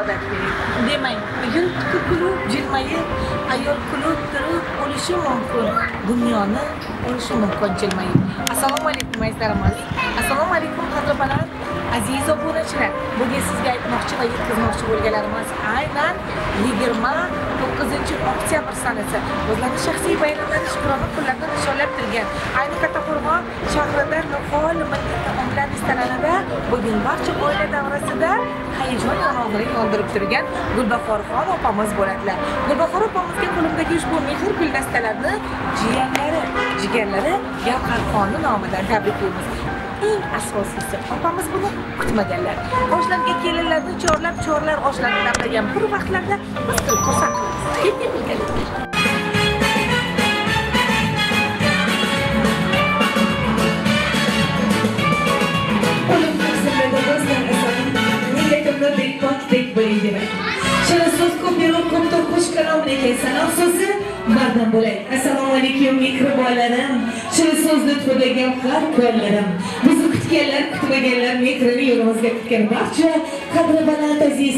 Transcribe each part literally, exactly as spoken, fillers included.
ibodat bering. Demang, bugun kulib, jilmayib, ayol kulib turib o'lishi mumkin. Dunyoni o'lishi mumkin jilmayib. Assalomu alaykum azizlarimiz. Assalomu alaykum qadrdonlar. Aziz obunachilar, bugun sizga aytmoqchi va yetkazmoqchi bo'lganlarimiz aynan yigirma to'qqizinchi oktyabr sanasi o'zlarining shaxsiy bayramlarini shukrona kunlarida nishonlab turgan ayni Kattaqo'rg'on shahrida Nihol milliy taomlar restoranida bugun barcha oila davrasida hayajon yong'og'ini yondirib turgan Gulbahorxon opamiz bo'ladilar. Gulbahor opamizga qo'limdagi ushbu mehr guldastalari jiyanlari, jigarlari Gavharxonni nomidan tabriklaymiz. Eng asosiysi opamiz buni kutmaganlar. Oshlarga kelinlarni chorlab, chorlar oshlarni damlagan bir vaqtlarda biz qilib ko'rsatamiz. Keting bilganlar. Bardan bo'lay. Assalomu alaykum mehribonlarim. Shirin so'z lutfiga gavhar ko'llarim. Bizni kutganlar, kutmaganlar mehrini yo'limizga kutgan barcha qadri baland aziz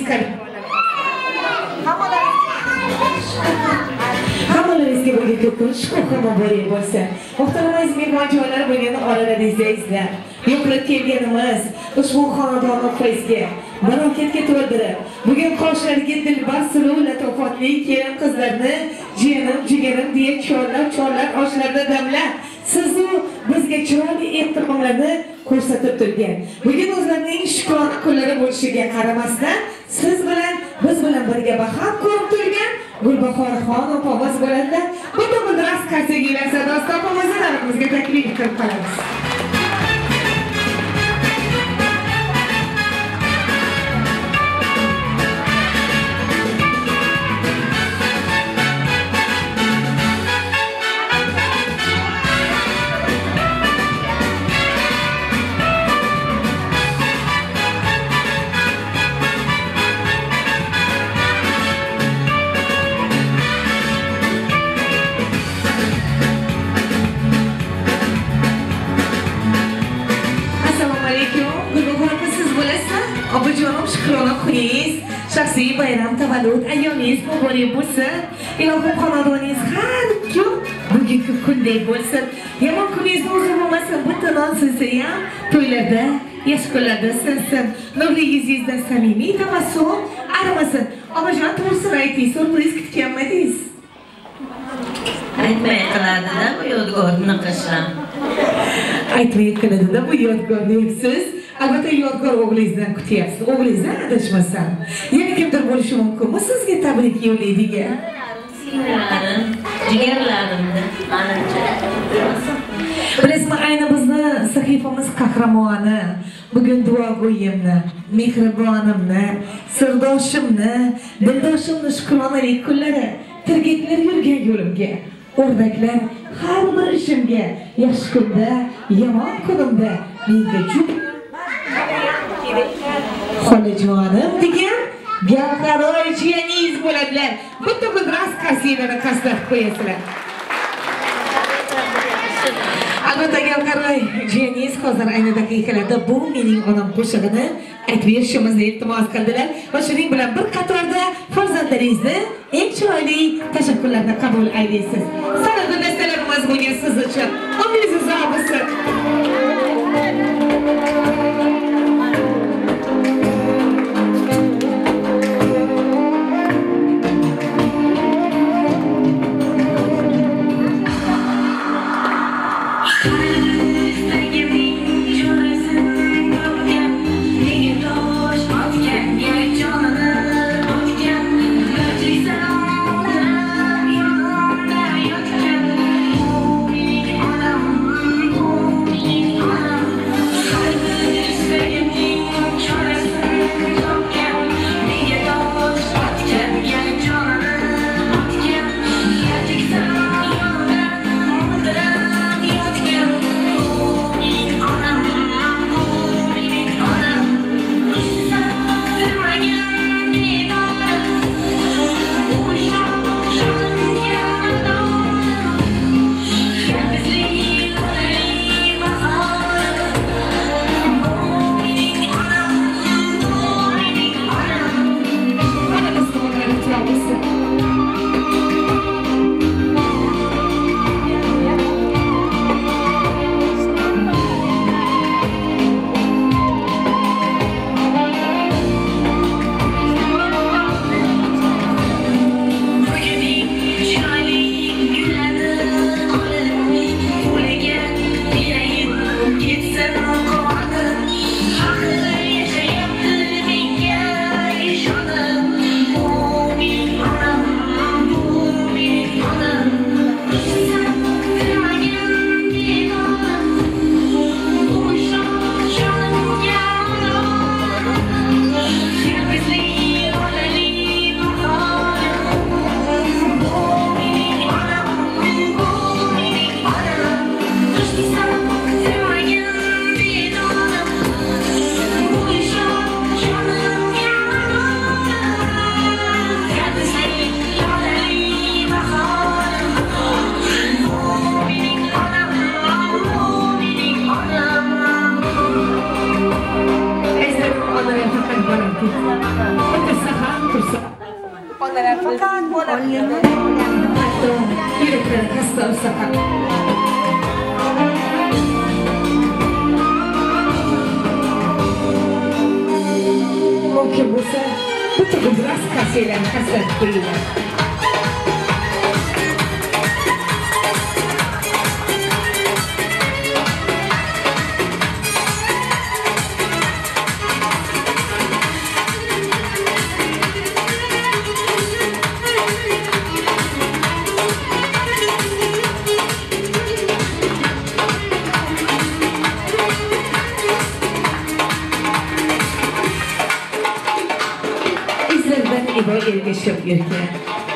hammalaringizga bo'lgan ko'p shukur muborak bo'lsin. Muhtaram aziz mehmonjoylar bo'lgan oralaringizda yo'qlab kelganimiz ushbu xonadonni faizga barakatga to'ldirib, bugun qoshlariga dilbar suluv latofatli kelin qizlarni jiyanim jigarim deya chorlab chorlab oshlarda damlab sizu bizga chiroyli ehtiromlarni ko'rsatib turgan. Bugun o'zlarining shukrona kunlari bo'lishiga qaramasdan siz bilan biz bilan birga baham ko'rib turgan Gulbahorxon opamiz bo'ladi. Bu to'g'ri raskazigilar sadosida opamizni darimizga taklif qilib qolamiz. Obujonim shukrona kuningiz, shaxsiy bayram tavallud ayyomingiz muborak bo'lsin. Ilohim xonadoningiz har kun bugungi kundek bo'lsin. Yomon kuningizni o'zi bo'lmasin, butun sinsa ham to'ylarda, yosh kunlarda sinsin. Nurli yuzingizdan samimiy tabassum arimasin. Obujon to'g'risini ayting, surpriz kutganmidingiz? Aytmay qiladi-da bu yodgorni qisham. Aytmay qiladi-da bu yodgorni siz. Albatta yodgor o'g'lingizdan kutyapsiz. O'g'lingizdan adashmasam. Yana kimdir bo'lishi mumkinmi sizga tabrik yo'llaydigan? Singlarim, jigarlarimni manimcha. Bilasizmi, ayni bizni sahifamiz qahramoni, bugun duogo'yimni, mehribonimni, sirdoshimni, dildoshimni shukronalik kunlari, tirgaklar yurgan yo'limga, o'rdaklar har bir ishimga, yaxshi kunda, yomon kunimda menga juda xolajonim degan Gavharoy jiyaningiz bo'ladilar. Bitta kun raskazilarni qaslab qo'yasizlar. Albatta Gavharoy jiyaningiz hozir ayni daqiqalarda bu mening onam qo'shig'ini aytib berishimizni iltimos qildilar va shuning bilan bir qatorda farzandlaringizni eng chiroyli tashakkurlarni qabul aylaysiz. Sana guldastalarimiz bugun siz uchun umringiz uzoq bo'lsin. Oh onalar faqat bola biladi. Hatto yuraklari kaslar saqar. Mumkin bo'lsa, bitta g'ibras kasiylarni kaslatib qo'yinglar. İbo ergashib yurgan.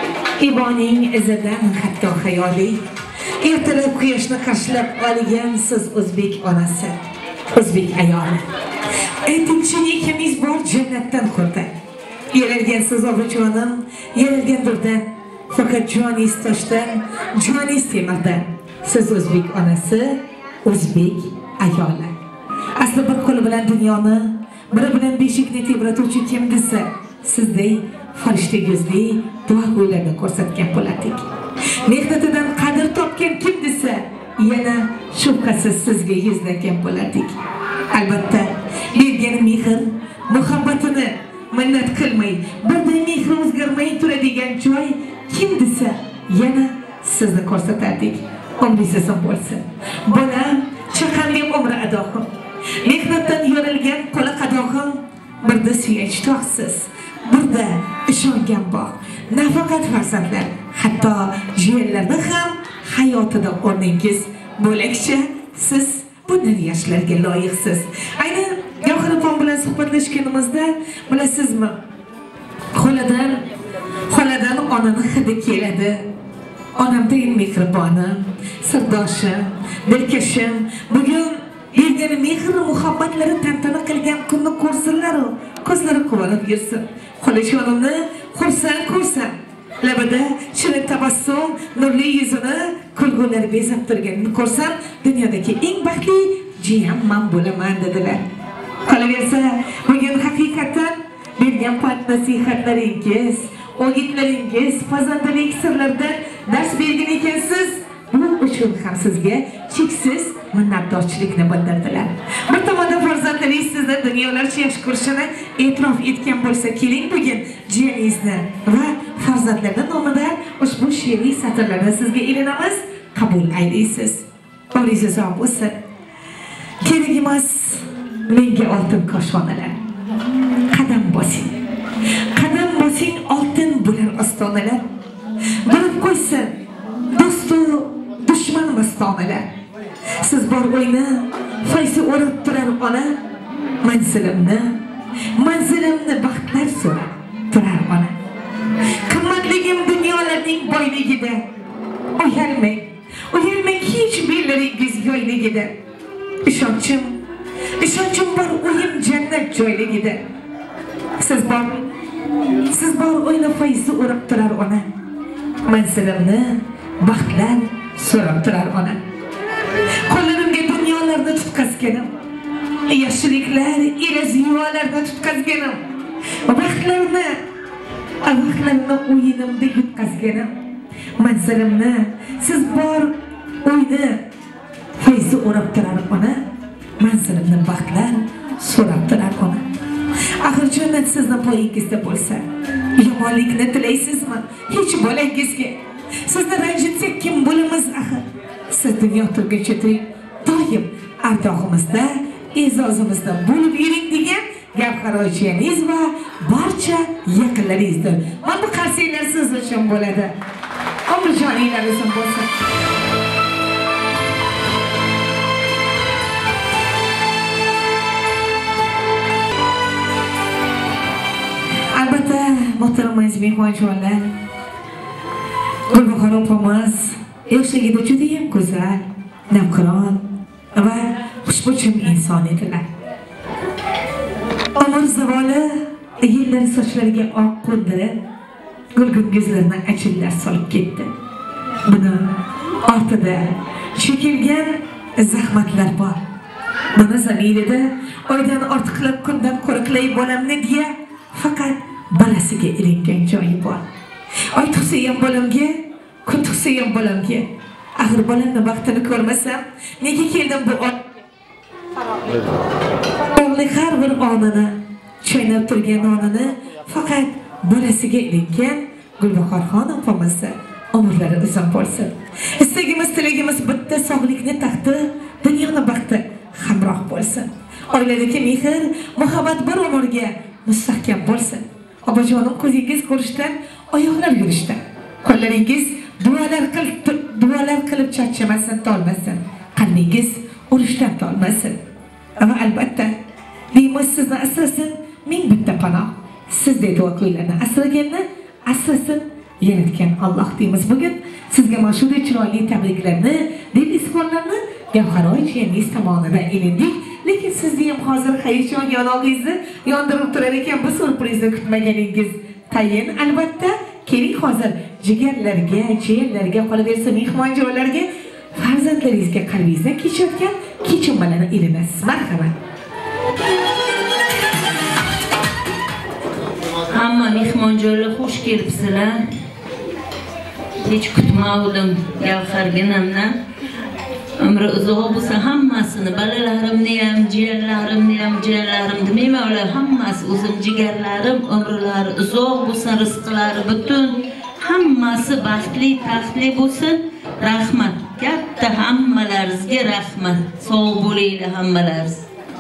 Iboning izidan hatto xayoliy. Ertalab quyoshni qarshilab olgan siz o'zbek onasi, o'zbek ayoli. Aytingchi ikimiz bor jannatdan qo'rda. Yeralgansiz obujonim, yeralgan durdan, faqat joningiz toshdan, joningiz temirdan. Siz o'zbek onasi, o'zbek ayoli. Asli bir qo'li bilan dunyoni, biri bilan beshikni tebratuvchi kim desa, sizdek farishta yuzli duogo'ylarni ko'rsatgan bo'lardik. Mehnatidan qadr topgan kim desa, yana shubhasiz sizga yuzlangan bo'lardik. Albatta, bergan mehr, muhabbatini minnat qilmay, birday mehr o'zgarmay turadigan joy kim desa, yana sizni ko'rsatardik. Umringiz uzoq bo'lsin. Bolam, chaqamning umri adoqim. Mehnatdan yorilgan qo'li qadoqim, birda suyanch tog'siz. Burada ishongan bor. Nafaqat farzandlar, hatto jiyanlarda ham hayotida o'rningiz bo'lakcha, siz bundan yoshlarga loyiqsiz. Ayni Gavhar opam bilan suhbatlashganimizda, bilasizmi? Xoladan, xoladan onaning hidi keladi. Onamdek mehribonim, sirdoshim, dilkashim, bugun bergan mehr muhabbatlari tantana qilgan kunni ko'rsinlar-u, ko'zlari quvonib yursin. Xolashonimni xursand ko'rsam, labida shirin tabassum, nurli yuzini kulgular bezab turganini ko'rsam, dunyodagi eng baxtli jiyam men bo'laman dedilar. Qolaversa, bugun haqiqatan bergan pand nasihatlaringiz, o'gitlaringiz, pazandalik sirlaridan dars bergan ekansiz. Bu uchun ham sizga cheksiz minnatdorchilikni bildirdilar. Bir tomonda farzandlaringiz sizni dunyolarcha yaxshi ko'rishini e'tirof etgan bo'lsa, keling bugun jiyaningizni va farzandlarning nomidan ushbu she'riy satrlarni sizga ilinamiz, qabul aylaysiz. Umringiz uzoq bo'lsin. Kerak emas menga oltin koshonalar. Qadam bosing. Qadam bosing oltin bo'lar ostonalar. Bilib qo'ysin do'stu dushman mastonalar. Siz bor o'yni fayzi o'rib turar ona, manzilimni, manzilimni baxtlar so'rab turar ona. Qimmatligim dunyolarning boyligida, o'yalmang, o'yalmang hech bellaringiz yoyligida. Ishonchim, ishonchim bor o'yim jannat joyligida. Siz bor, siz bor o'yni fayzi o'rib turar ona, manzilimni, baxtlar so'rab turar ona. Qo'llarimga dunyolarni tutqazganim, yaxshiliklar ila ziyolarni tutqazganim, baxtlarni, baxtlarni o'yinimda yutqazganim, manzilimni, siz bor o'yni fayzi o'rab turar ona, manzilimni baxtlar so'rab turar ona. Axir jannat sizni poyingizda bo'lsa, yomonlikni tilaysizmi? Hech bolangizga sizni ranjitsak kim bo'lamiz axir? Siz dunyo turguncha doim ardog'imizda, e'zozimizda bo'lib yuring degan Gavhar oyiningiz va barcha yaqinlaringizdir. Mana bu qarsiylar siz uchun bo'ladi. Umrjoningiz uzun bo'lsin. Albatta, muhtaram mehmonlar, Gulbahor opamiz yoshligida juda ham go'zal, navqiron va xushbichim inson edilar. Umr zavoli yillar sochlariga oq qo'ndirib, gulgungizlarni achillar solib ketdi. Buni ortida chekilgan zahmatlar bor. Buni zamirida oydan ortiqlab kundan qo'riqlay bo'lamni deya faqat balasiga ilingan joyi bor. Ay tug'sayam bolamga, kun tug'sayam bolamga. Axir bolamni vaqtini ko'rmasam, nega keldim bu Faroqli har bir onini, chaynab turgan onini faqat bolasiga ilingan Gulbahorxon opamizning umrlari uzun bo'lsin. Istagimiz, tilagimiz bitta sog'likni taxti, dunyoni baxti hamroh bo'lsin. Oiladagi mehr, muhabbat bir umrga mustahkam bo'lsin. Obajonim ko'zingiz ko'rishdan, oyoqlar yurishdan, qo'llaringiz duolar qilib duolar qilib charchamasin, tolmasin. Qalbingiz urushdan tolmasin. Ama albatta, deymiz sizni asrasin, ming bitta panoh. Sizday duogo'ylarni asraganni asrasin yaratgan Alloh deymiz. Bugun sizga mashhur chiroyli tabriklarni, dil izhorlarni Gavharoy jiyaningiz tomonidan ilindik. Lekin sizni ham hozir hayajon yonog'ingizni yondirib turar ekan, bu surprizni kutmaganingiz tayin. Albatta, keling hozir jigarlarga, jiyanlarga, qolaversa mehmonjoylarga, farzandlaringizga qalbingizdan kechayotgan kechinmalarni ilinasiz. Marhamat. Hamma mehmonjoylar xush kelibsizlar. Hech kutmadim Gavharginamdan. Umri uzoq bo'lsa hammasini, balalarimni ham, jiyanlarimni ham, jiyanlarim demayman, ular hammasi o'zim jigarlarim, umrlari uzoq bo'lsin, rizqlari butun, hammasi baxtli, taxtli bo'lsin. Rahmat. Katta hammalaringizga rahmat. Sog' bo'linglar hammalaringiz.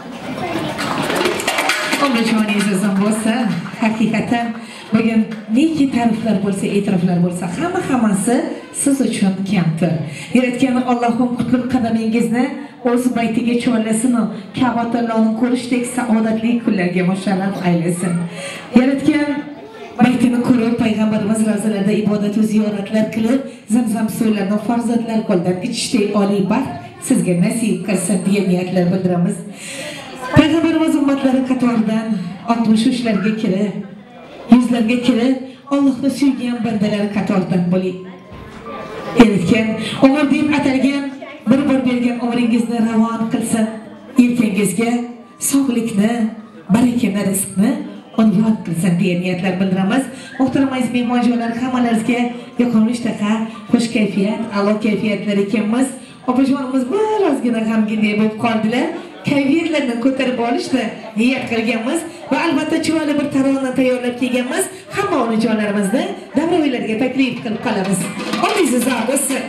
Umrjoningiz uzun bo'lsin. Haqiqatan bugun neki ta'riflar bo'lsa, e'tiroflar bo'lsa, hamma hammasi siz uchun kamdir. Yaratgan Allohim qutlug' qadamingizni o'z baytiga cho'llasin, Ka'batullohni ko'rishdek saodatli kunlarga musharraf aylasin. Yaratgan baytini ko'rib, payg'ambarimiz ro'zalarda ibodat va ziyoratlar qilib, Zamzam suvlarini farzandlar qo'ldan ichishdek oliy baxt sizga nasib qilsin deya niyatlar bildiramiz. Payg'ambarimiz ummatlari qatoridan oltmish uchlarga kirib, yuzlarga kirib, Allohni suygan bandalar qatoridan bo'ling. Yaratgan umr deb atalgan bir bir bergan umringizni ravon qilsin. Erkangizga sog'likni, barakani, rizqni unvon qilsin deya niyatlar bildiramiz. Muhtaram aziz mehmonjoylar, hammalaringizga yoqimli ishtaha, xush kayfiyat, a'lo kayfiyatlar ekanmiz. Opajonimiz birozgina g'amgin bo'lib qoldilar. Kayfiyatlarni ko'tarib olishni niyat qilganmiz va albatta chiroyli bir tarona tayyorlab kelganmiz. Hamma onajonlarimizni davravilarga taklif qilib qolamiz. Omiz bo'lsin.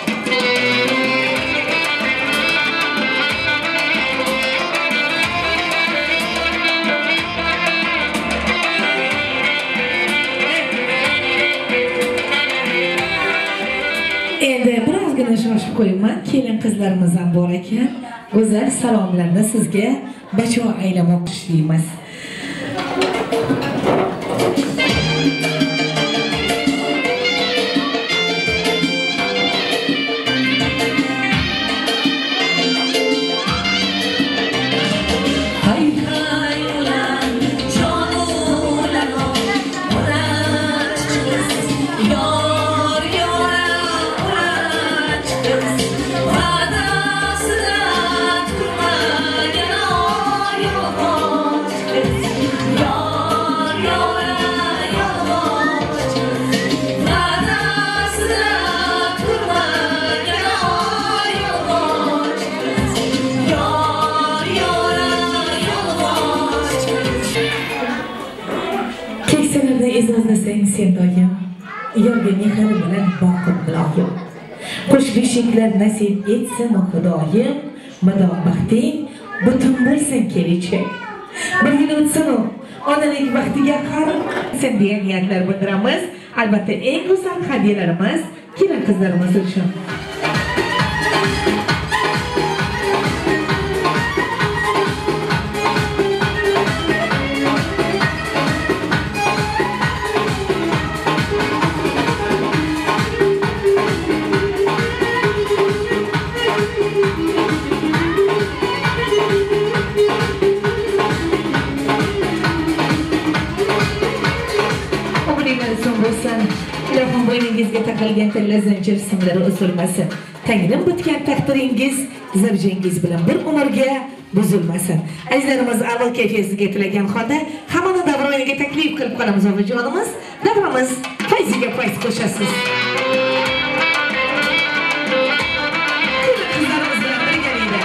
Endi birozgina shoshib qo'yaman. Kelin qizlarimiz ham bor ekan. Go'zal salomlarni sizga bacho aylamoqchi deymiz. Izozlasang sen doim, yorga mehr bilan boqib ilohim. Xushbeshiklar nasib etsin Xudoyim, madom baxting butun bo'lsin kelajak. Bir yil o'tsin, onalik baxtiga har sen deya niyatlar bildiramiz. Albatta eng go'zal hadiyalarimiz kelin qizlarimiz uchun. Telefon bo'yningizga taqilgan tilla zanjir simlari uzilmasin. Tangrim bitgan taqdiringiz zavjangiz bilan bir umrga buzilmasin. Azizlarimiz, a'lo kayfiyatga tilagan holda hammani davra o'yiniga taklif qilib qolamiz onajonimiz. Davramiz qaysiga qaysi qo'shasiz? Qizlarimiz bilan birgalikda.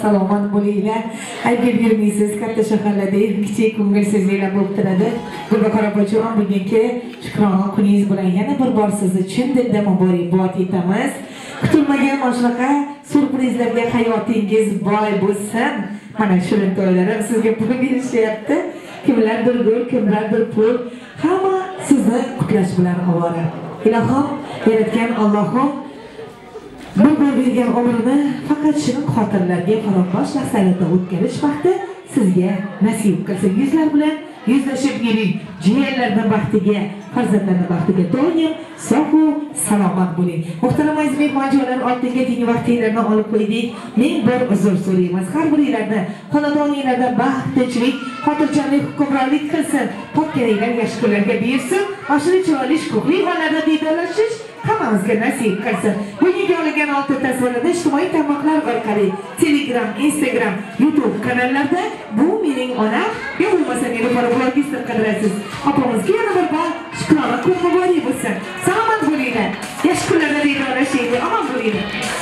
salomat bo'linglar. Aybga bermaysiz, katta shaharlarda kichik ko'ngilsizliklar bo'lib turadi. Gulbahor opajon, bugungi Shukrona kuningiz bilan yana bir bor sizni chin dildan muborakbod etamiz. Kutilmagan shunaqa surprizlarga hayotingiz boy bo'lsin. Mana shirin to'ylarim sizga pul berishyapti. Kimlardir gul, kimlardir pul, hamma sizni qutlash bilan ovora. Ilohim, yaratgan Allohim bir bor bergan umrni faqat shirin xotirlarga, farog'bosh lahzalarda o'tkazish vaqti sizga nasib qilsa, yuzlar bilan yuzlashib yuring. Jiyanlarning baxtiga, farzandlarning baxtiga doim sog' va salomat bo'ling. Muhtaram aziz mehmonlar, ortga teng vaqtinglarni olib qo'ydik. Men bir uzr so'raymiz. Har biringlarni xonadoninglarda baxt, tinchlik, xotirjamlik hukmronlik qilsin. Topganinglar yaxshilarga bersin. Oshini chiroyli shukuhli xonada diydorlashish hammamizga nasib qilsin. Bugungi olingan olti tasvirlarda ijtimoiy tarmoqlar orqali Telegram, Instagram, YouTube kanallarda bu mening onam, yo bo'lmasa meni blogistim qidirasiz. Opamizga yana bir bor Shukrona kun muborak bo'lsin. Salomat bo'linglar. Yaxshi kunlarda diydorlashaylik. Omon bo'linglar.